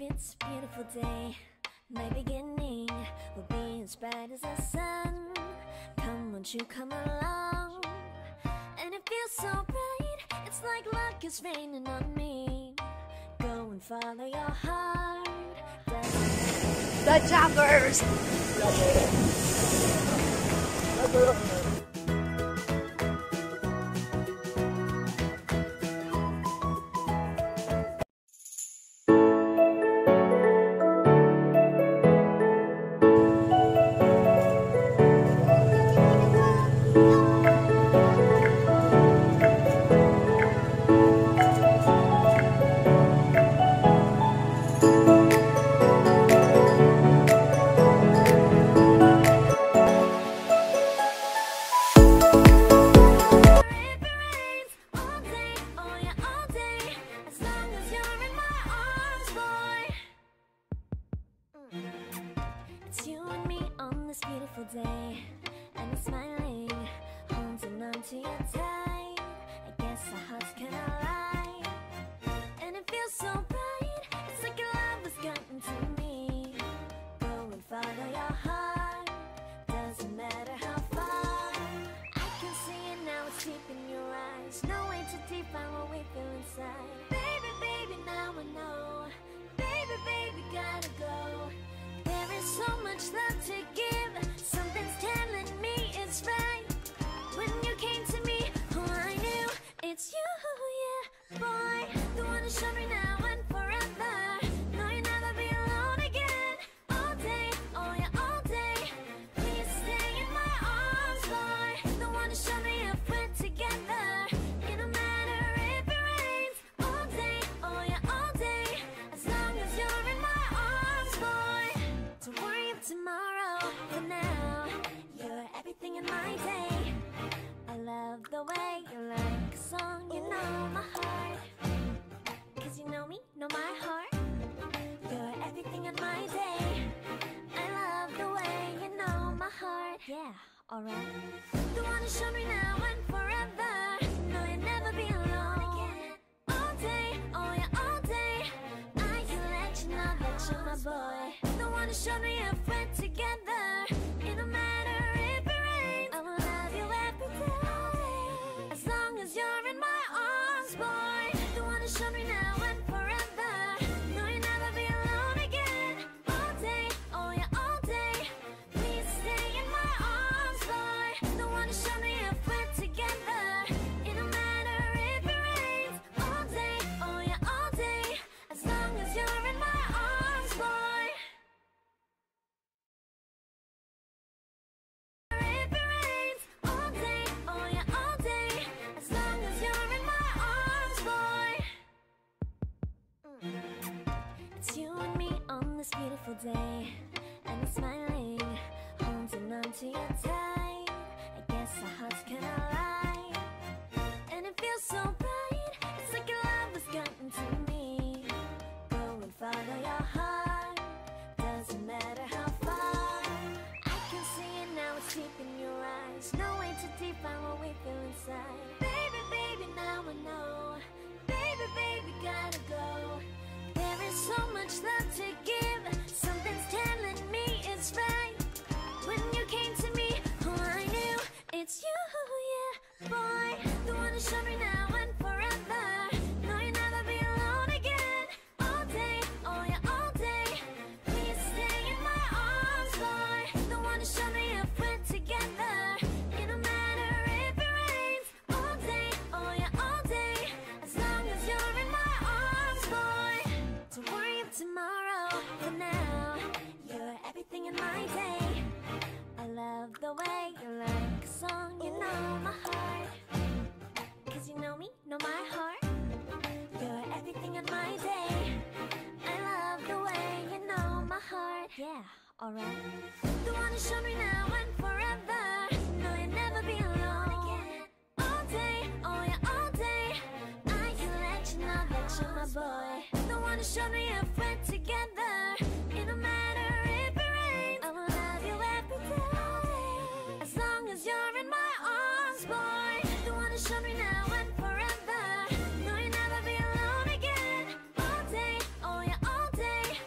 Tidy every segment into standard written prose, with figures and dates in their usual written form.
it's a beautiful day. My beginning will be as bright as the sun. Come, won't you come along? And it feels so bright, it's like luck is raining on me. Go and follow your heart. The Joggers! It's you and me on this beautiful day, and we're smiling, holding on to you tight. I guess our hearts can align, and it feels so bright. It's like your love has gotten to me. Go and follow your heart, doesn't matter how far. I can see it now, it's deep in your eyes. No way to define what we feel inside. Baby, baby, now I know. Baby, baby, gotta go. There is so much love to give. Something's telling me it's right. When you came to me, oh, I knew it's you, yeah, boy. The one who showed me now and forever. No, you'll never be alone again. All day, oh yeah, all day. Please stay in my arms, boy. The one who showed me if we're together. It don't matter if it rains. All day, oh yeah, all day. As long as you're in my arms, boy. Don't worry of tomorrow, for now you're everything in my day. I love the way you like a song, you know my heart. Cause you know me, know my heart. You're everything in my day. I love the way you know my heart. Yeah, alright. The one who showed me now and forever. No, you'll never be alone again. All day, oh yeah, all day. I can let you know that you're my boy. The one who showed me if we're together. It don't matter if it rains. I will love you every day. As long as you're in my arms, boy. The one who showed me now and forever. No, you'll never be alone again. All day, oh yeah, all day. Please stay in my arms, boy. The one who showed me if we're together. It don't matter if it rains. All day, oh yeah, all day. As long as you're in my arms, boy. If it rains. All day, oh yeah, all day. As long as you're in my arms, boy. It's you and me on this beautiful day, and we're smiling, holding on to you tight. I guess our hearts can align, and it feels so bright. It's like your love has gotten to me. Go and follow your heart, doesn't matter how far. I can see it now, it's deep in your eyes. No way to define what we feel inside. Baby, baby, now I know. Baby, baby, gotta go. There is so much love to give. Something's telling me it's right. When you came to me, oh, I knew it's you, yeah, boy. The one who showed me now and forever. No, you'll never be alone again. All day, oh yeah, all day. Please stay in my arms, boy. The one who showed me if we're together. It don't matter if it rains. All day, oh yeah, all day. As long as you're in my arms, boy. Don't worry of tomorrow, for now you're everything in my day. I love the way you like a song, you know my heart. Cause you know me, know my heart. You're everything in my day. I love the way you know my heart. Yeah, alright. The one who showed me now and forever. No, you'll never be alone again. All day, oh yeah, all day. I can let you know that you're my boy. The one who showed me if we're together. It don't matter if it rains. I will love you every day. As long as you're in my arms, boy. The one who showed me now and forever. No, you'll never be alone again. All day, oh yeah, all day.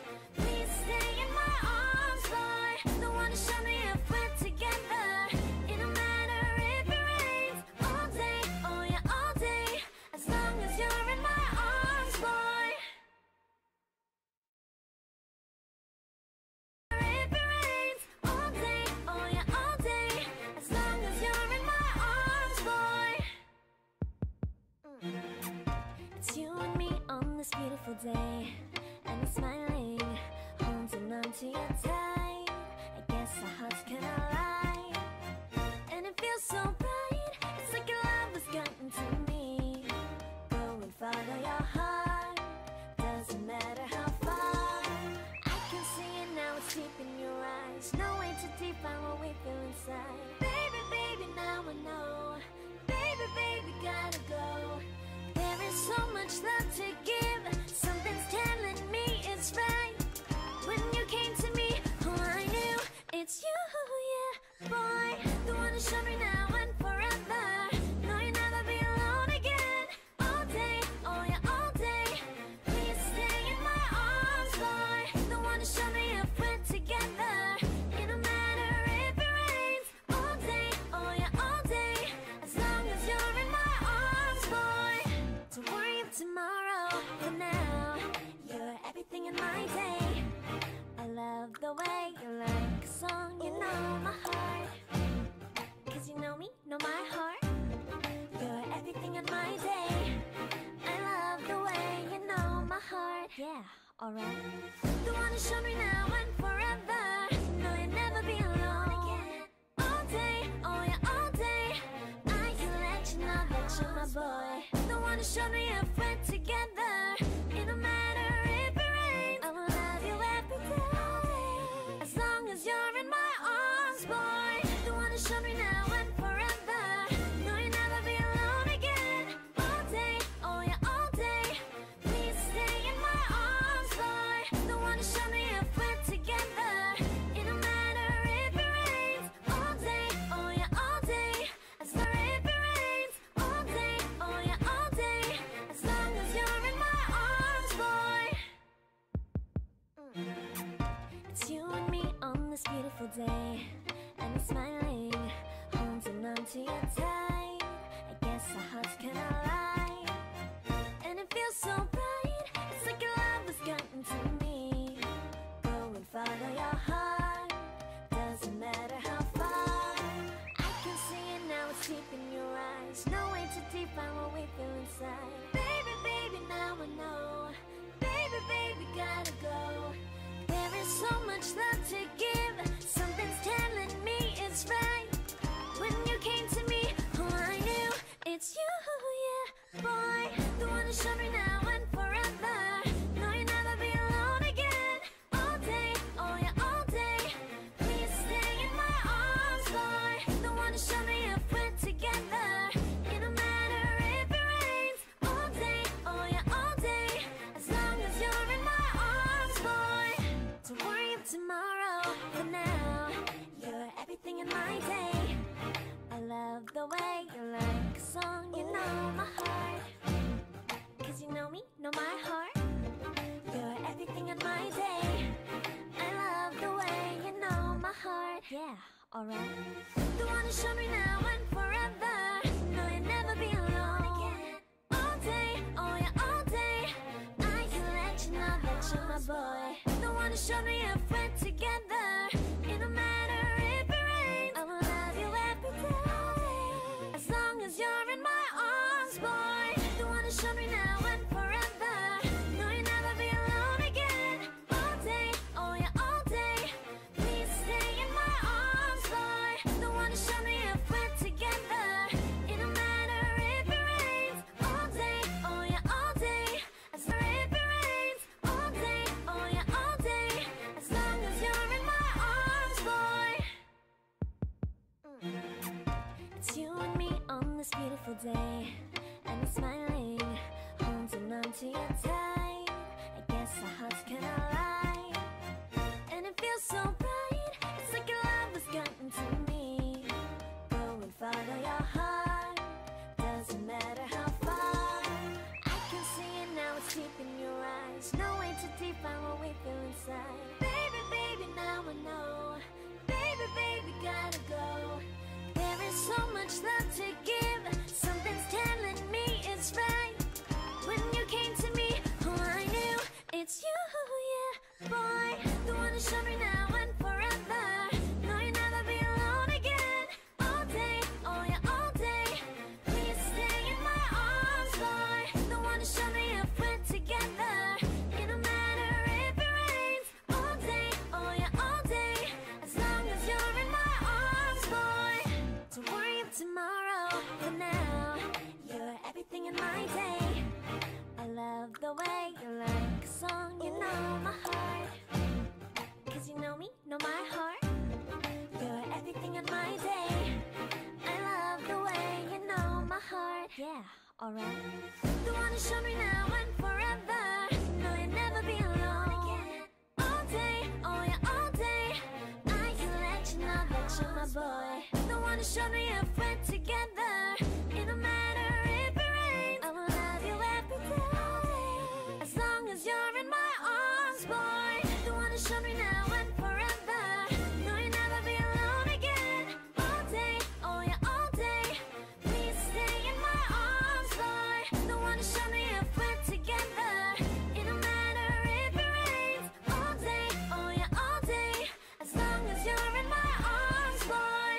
so bright, it's like your love has gotten to me. Go and follow your heart, doesn't matter how far. I can see it now, it's deep in your eyes. No way to define what we feel inside. Baby, baby, now I know. Baby, baby, gotta go. There is so much love to give. Something's telling me it's right. When you came to me, oh, I knew it's you, yeah, boy. The one to show me now and forever. No, you'll never be alone again. All day, oh yeah, all day. Please stay in my arms, boy. The one to show me if we're together. It don't matter if it rains. All day, oh yeah, all day. As long as you're in my arms, boy. Don't worry of tomorrow. For now, you're everything in my day. I love the way you like a song, you know my heart. Cause you know me, know my heart. You're everything in my day. I love the way you know my heart. Yeah, alright. The one to show me now and forever. No, you'll never be alone again. All day, oh yeah, all day. I can let you know that you're my boy. The one to show me if we're together. It don't matter if it rains. I will love you every day. As long as you're in my arms, boy. The one to show me now and forever. No, you'll never be alone again. All day, oh yeah, all day. Please stay in my arms, boy. The one to show me if we're together. It don't matter if it rains. All day, oh yeah, all day. As long as if it rains. All day, oh yeah, all day. As long as you're in my arms, boy. It's you and me on this beautiful day, and we're smiling, holding on to you tight. I guess our hearts cannot lie, and it feels so bright. It's like your love has gotten to me. Go and follow your heart, doesn't matter how far. I can see it now, it's deep in your eyes. No way to define what we feel inside. Baby, baby, now I know. Baby, baby, gotta go. There is so much love to give. Something's telling me it's right. When you came to me, oh, I knew it's you, yeah, boy. The one to show me now and forever. No, you'll never be alone again. All day, oh yeah, all day. Please stay in my arms, boy. The one to show me if we're together. It don't matter if it rains. All day, oh yeah, all day. As long as you're in my arms, boy. Don't worry of tomorrow. For now, you're everything in my day. I love the way you like a song, you know my heart. Cause you know me, know my heart. You're everything in my day. I love the way you know my heart. Yeah, alright. The one to show me now and forever. No, you'll never be alone again. All day, oh yeah, all day. I can let you know that you're my boy. The one to show me if we're together. It don't matter if it rains. I will love you every day. As long as you're in my arms, boy. The one to show me now and forever. No, you'll never be alone again. All day, oh yeah, all day. Please stay in my arms, boy. The one to show me if we're together. It don't matter if it rains. All day, oh yeah, all day. As long as if it rains. All day, oh yeah, all day. As long as you're in my arms, boy. It's you and me on this beautiful day, and we're smiling, holding on to you tight. I guess our hearts cannot lie, and it feels so bright. It's like your love has gotten to me. Go and follow your heart, doesn't matter how far. I can see it now, it's deep in your eyes. No way to define what we feel inside. Baby, baby, now I know. Baby, baby, gotta go. There is so much love to give. Something's telling me it's right. When you came to me, oh, I knew it's you, yeah, boy. The one to show me now and for now. You're everything in my day. I love the way you like a song, you know my heart. Cause you know me, know my heart. You're everything in my day. I love the way you know my heart. Yeah, alright. The one who showed me now and forever. No, you'll never be alone. All day, oh yeah, all day. I can let you know that you're my boy. The one who showed me a friend together. It don't matter if it rains, I will love you every day. As long as you're in my arms, boy. The one who showed me now and forever. No, you'll never be alone again. All day, oh yeah, all day. Please stay in my arms, boy. The one who showed me a friend together. It don't matter if it rains. All day, oh yeah, all day. As long as you're in my arms, boy.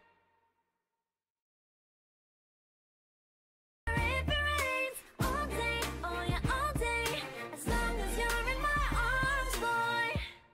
If it rains, all day, oh yeah, all day. As long as you're in my arms, boy.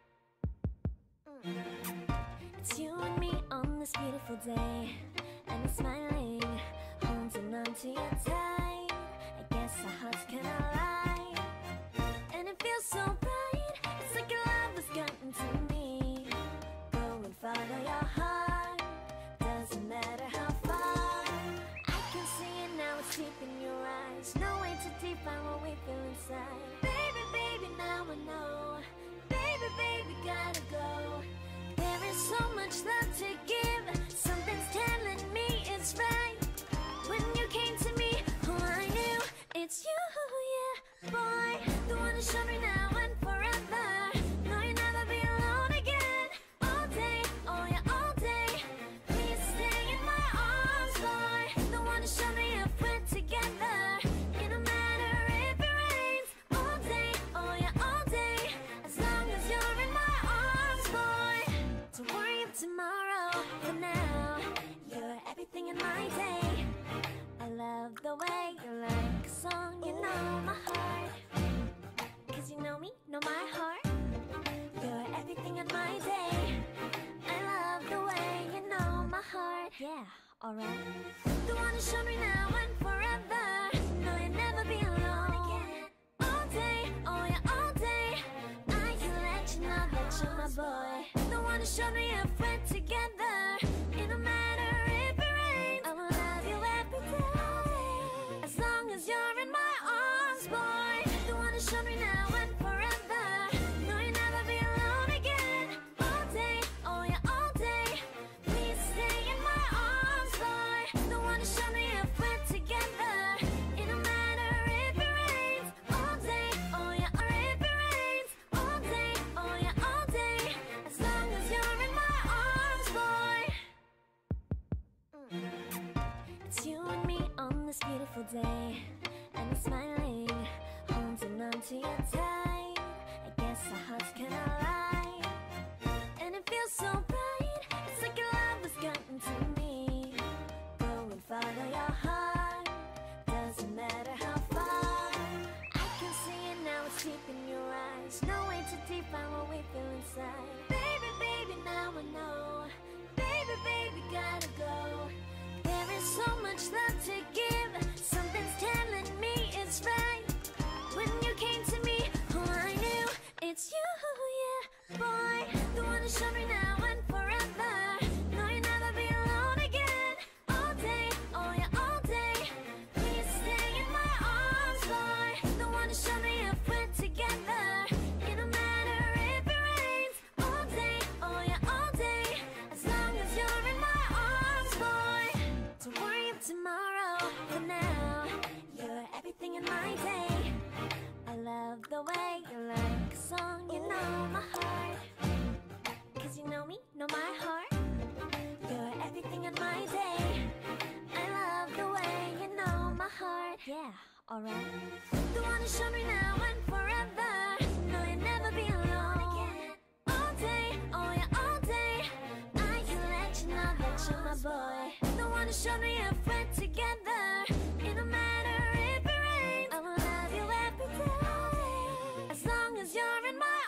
It's you and me on this beautiful day, and we're smiling, holding on to you tight. I guess our hearts can align, and it feels so bright. It's like your love has gotten to me. Go and follow your heart. Doesn't matter how far. I can see it now, it's deep in your eyes. No way to define what we feel inside. Baby, baby, now I know. Baby, baby, gotta go. There is so much love to give. Something's telling me it's right. When you came to me, oh, I knew it's you, yeah, boy. The one who showed me now and forever. No, you'll never be alone again. All day, oh yeah, all day. Please stay in my arms, boy. The one who showed me a friend together. It don't matter if it rains. All day, oh yeah, all day. As long as you're in my arms, boy. Don't worry of tomorrow, for now. You're everything in my day. I love the way you like a song, you know my heart. Cause you know me, know my heart. You're everything in my day. I love the way you know my heart. Yeah, alright. The one who showed me now and forever. No, you'll never be alone. All day, oh yeah, all day. I can let you know that you're my boy. The one who showed me a friend together. It don't matter if it rains, I will love you every day. As long as you're in my arms, boy. The one who showed me now and forever. No, you'll never be alone again. All day, oh yeah, all day. Please stay in my arms, boy. The one who showed me a friend together. It don't matter if it rains. All day, oh yeah, or if it rains. All day, oh yeah, all day. As long as you're in my arms, boy. It's you and me on this beautiful day, and we're smiling, holding on to you tight. I guess our hearts can align, and it feels so bright. It's like your love has gotten to me. Go and follow your heart. Doesn't matter how far. I can see it now, it's deep in your eyes. No way to define what we feel inside. Baby, baby, now I know. Baby, baby, gotta go. There is so much love to give. Something's telling me it's right. When you came to me, oh, I knew it's you, yeah, boy. The one who showed me now and forever. No, you'll never be alone again. All day, oh yeah, all day. Please stay in my arms, boy. The one who showed me a friend together. It don't matter if it rains. All day, oh yeah, all day. As long as you're in my arms, boy. Don't worry of tomorrow, for now. You're everything in my day. I love the way you like a song, you know my heart. Cause you know me, know my heart. You're everything in my day. I love the way you know my heart. Yeah, alright. The one who showed me now and forever. No, you'll never be alone. All day, oh yeah, all day. I can let you know that you're my boy. The one who showed me a friend together. It don't matter if it rains, I will love you every day. As long as you're in my